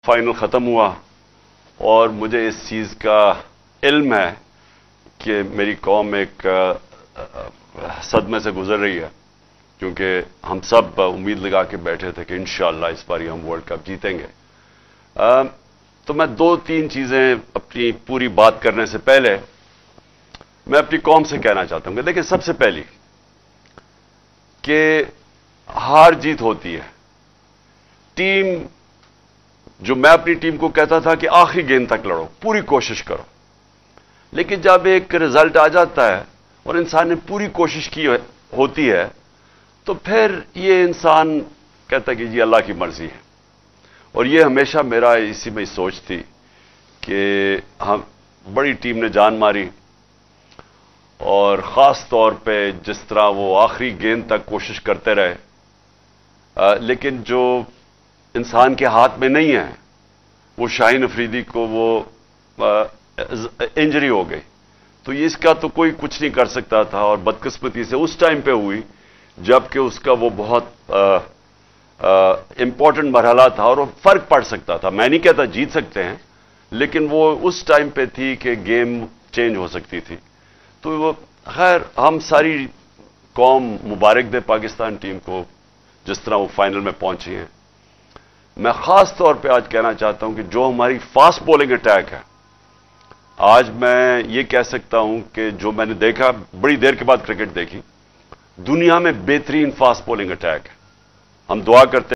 Final ختم ہوا اور مجھے اس چیز کا علم ہے کہ میری قوم ایک صدمے سے گزر رہی ہے، کیونکہ ہم سب امید لگا کے بیٹھے تھے کہ انشاءاللہ اس بار ہم ورلڈ کپ جیتیں گے۔ تو میں دو تین چیزیں اپنی پوری بات کرنے سے پہلے میں اپنی قوم سے کہنا چاہتا ہوں کہ دیکھیں، سب سے پہلی کہ ہار جیت ہوتی ہے، ٹیم جو میں اپنی ٹیم کو کہتا تھا کہ آخری گیند تک لڑو، پوری کوشش کرو، لیکن جب ایک رزلٹ آ جاتا ہے اور انسان نے پوری کوشش کی ہوتی ہے تو پھر یہ انسان کہتا ہے کہ جی اللہ کی مرضی ہے۔ اور یہ ہمیشہ میرا اسی میں سوچ تھی کہ ہم بڑی ٹیم نے جان ماری، اور خاص طور پہ جس طرح وہ آخری گیند تک کوشش کرتے رہے، لیکن جو انسان کے ہاتھ میں نہیں ہے، وہ شاہین افریدی کو وہ انجری ہو گئی، تو اس کا تو کوئی کچھ نہیں کر سکتا تھا، اور بدقسمتی سے اس ٹائم پہ ہوئی جبکہ اس کا وہ بہت امپورٹنٹ مرحلہ تھا اور وہ فرق پڑ سکتا تھا۔ میں نہیں کہتا جیت سکتے ہیں، لیکن وہ اس ٹائم پہ تھی کہ گیم چینج ہو سکتی تھی۔ تو وہ خیر، ہم ساری قوم مبارک دے پاکستان ٹیم کو جس طرح وہ فائنل میں پہنچی ہیں۔ میں خاص طور پہ آج کہنا چاہتا ہوں کہ جو ہماری فاسٹ بولنگ اٹیک ہے، آج میں یہ کہہ سکتا ہوں کہ جو میں نے دیکھا، بڑی دیر کے بعد کرکٹ دیکھی، دنیا میں بہترین فاسٹ بولنگ اٹیک ہے۔ ہم دعا کرتے